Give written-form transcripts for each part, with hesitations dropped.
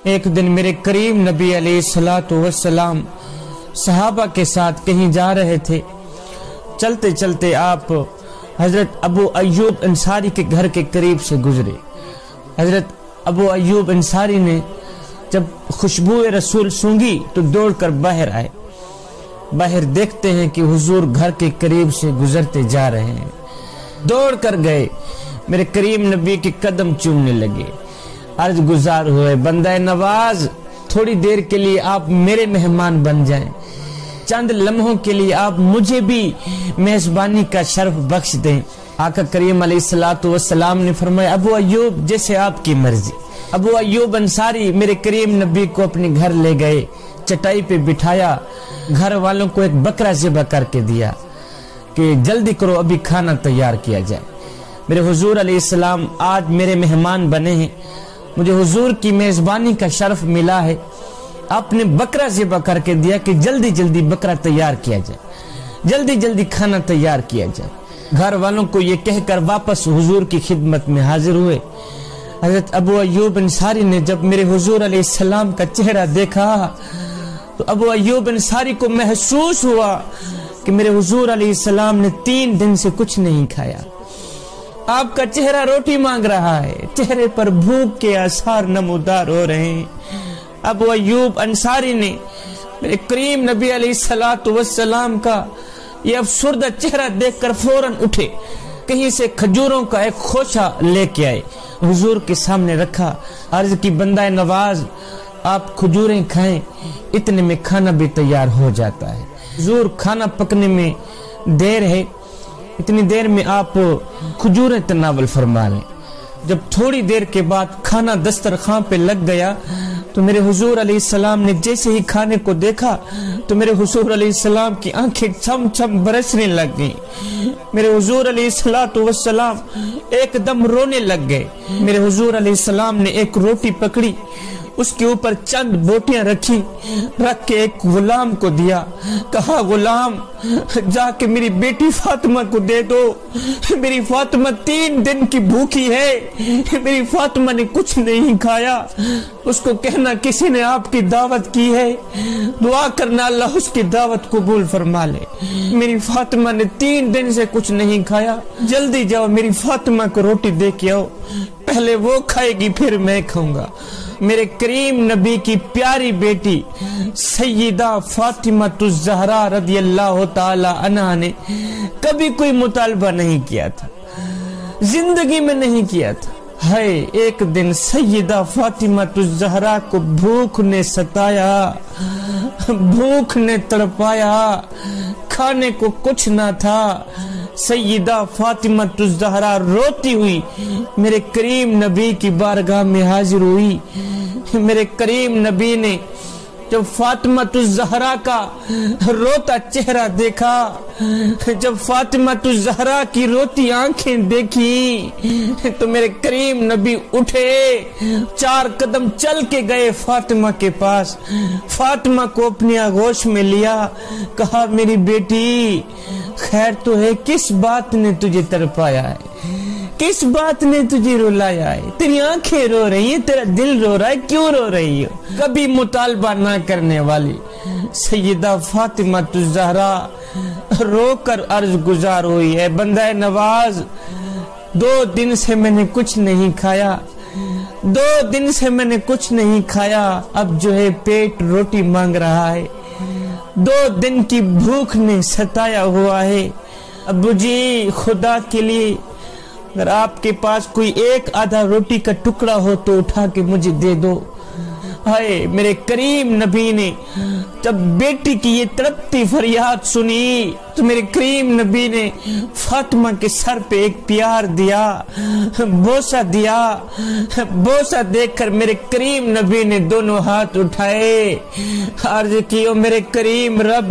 ایک دن میرے کریم نبی علیہ الصلوۃ والسلام صحابہ کے ساتھ کہیں جا رہے تھے. چلتے چلتے آپ حضرت ابو ایوب انصاری کے گھر کے قریب سے گزرے. حضرت ابو ایوب انصاری نے جب خوشبو رسول سونگھی تو دوڑ کر باہر آئے. باہر دیکھتے ہیں کہ حضور گھر کے قریب سے گزرتے جا رہے ہیں. دوڑ کر گئے, میرے کریم نبی کے قدم چومنے لگے, عرض گزار ہوئے, بندہ نواز تھوڑی دیر کے لیے آپ میرے مہمان بن جائیں, چند لمحوں کے لیے آپ مجھے بھی میزبانی کا شرف بخش دیں. آقا کریم علیہ الصلوۃ والسلام نے فرمایا, ابو ایوب جیسے آپ کی مرضی. ابو ایوب انصاری میرے کریم نبی کو اپنے گھر لے گئے, چٹائی پہ بٹھایا, گھر والوں کو ایک بکرا ذبح کر کے دیا کہ جلدی کرو ابھی کھانا تیار کیا جائے. میرے حضور علیہ السلام آج میرے مہمان بنے ہیں, مجھے حضور کی میزبانی کا شرف ملا ہے. آپ نے بکرا ذبح کر کے دیا کہ جلدی جلدی بکرا تیار کیا جائے, جلدی جلدی کھانا تیار کیا جائے. گھر والوں کو یہ کہہ کر واپس حضور کی خدمت میں حاضر ہوئے. حضرت ابو ایوب انصاری نے جب میرے حضور علیہ السلام کا چہرہ دیکھا تو ابو ایوب انصاری کو محسوس ہوا کہ میرے حضور علیہ السلام نے 3 دن سے کچھ نہیں کھایا. آپ کا چہرہ روٹی مانگ رہا ہے, چہرے پر بھوک کے آثار نمودار ہو رہے ہیں. ابو ایوب انصاری نے میرے کریم نبی علیہ الصلوۃ والسلام کا یہ افسردہ چہرہ دیکھ کر فوراً اٹھے, کہیں سے کھجوروں کا ایک خوشہ لے کے آئے, حضور کے سامنے رکھا, عرض کی بندہ نواز آپ کھجوریں کھائیں, اتنے میں کھانا بھی تیار ہو جاتا ہے. حضور کھانا پکنے میں دیر ہے, اتنی دیر میں آپ کھجوریں تناول فرما لیں. جب تھوڑی دیر کے بعد کھانا دسترخوان پہ لگ گیا تو میرے حضور علیہ السلام نے جیسے ہی کھانے کو دیکھا تو میرے حضور علیہ السلام کی آنکھیں چھم چھم برسنے لگ گئیں. میرے حضور علیہ الصلوۃ والسلام ایک دم رونے لگ گئے. میرے حضور علیہ السلام نے ایک روٹی پکڑی, اس کے اوپر چند بوٹیاں رکھی, رکھ کے ایک غلام کو دیا, کہا غلام جا کے میری بیٹی فاطمہ کو دے دو, میری فاطمہ 3 دن کی بھوکی ہے, میری فاطمہ نے کچھ نہیں کھایا, اس کو کہنا کسی نے آپ کی دعوت کی ہے, دعا کرنا اللہ اس کی دعوت قبول فرما لے. میری فاطمہ نے 3 دن سے کچھ نہیں کھایا, جلدی جاؤ میری فاطمہ کو روٹی دے کے آؤ, پہلے وہ کھائے گی پھر میں کھاؤں گا. میرے کریم نبی کی پیاری بیٹی سیدہ فاطمہ الزہرا رضی اللہ تعالی عنہا نے کبھی کوئی مطالبہ نہیں کیا تھا, زندگی میں نہیں کیا تھا. ہے ایک دن سیدہ فاطمہ الزہرا کو بھوک نے ستایا, بھوک نے تڑپایا, کھانے کو کچھ نہ تھا. سیدہ فاطمہ الزہرا روتی ہوئی میرے کریم نبی کی بارگاہ میں حاضر ہوئی. میرے کریم نبی نے جب فاطمہ الزہرا کا روتا چہرہ دیکھا, جب فاطمہ الزہرا کی روتی آنکھیں دیکھی تو میرے کریم نبی اٹھے, 4 قدم چل کے گئے فاطمہ کے پاس, فاطمہ کو اپنی آغوش میں لیا, کہا میری بیٹی خیر تو ہے, کس بات نے تجھے تڑپایا ہے, کس بات نے تجھے رلایا ہے, تیری آنکھیں رو رہی ہیں, تیرا دل رو رہا ہے, کیوں رو رہی ہو. کبھی مطالبہ نہ کرنے والی سیدہ فاطمہ الزہرا رو کر عرض گزار ہوئی ہے, بندہ نواز 2 دن سے میں نے کچھ نہیں کھایا, 2 دن سے میں نے کچھ نہیں کھایا, اب جو ہے پیٹ روٹی مانگ رہا ہے, 2 دن کی بھوک نے ستایا ہوا ہے. ابو جی خدا کے لیے اگر آپ کے پاس کوئی 1 آدھا روٹی کا ٹکڑا ہو تو اٹھا کے مجھے دے دو. ہائے میرے کریم نبی نے جب بیٹی کی یہ تڑپتی فریاد سنی تو میرے کریم نبی نے فاطمہ کے سر پہ ایک پیار دیا, بوسہ دیا. بوسہ دیکھ کر میرے کریم نبی نے دونوں ہاتھ اٹھائے, عرض کی او میرے کریم رب,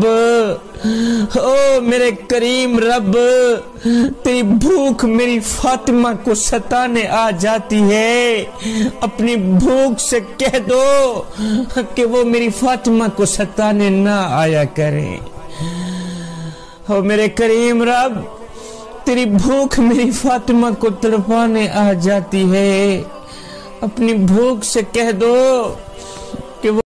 او میرے کریم رب, تیری بھوک میری فاطمہ کو ستانے آ جاتی ہے, اپنی بھوک سے کہہ دو کہ وہ میری فاطمہ کو ستانے نہ آیا کریں. او میرے کریم رب, تیری بھوک میری فاطمہ کو تڑپانے آ جاتی ہے, اپنی بھوک سے کہہ دو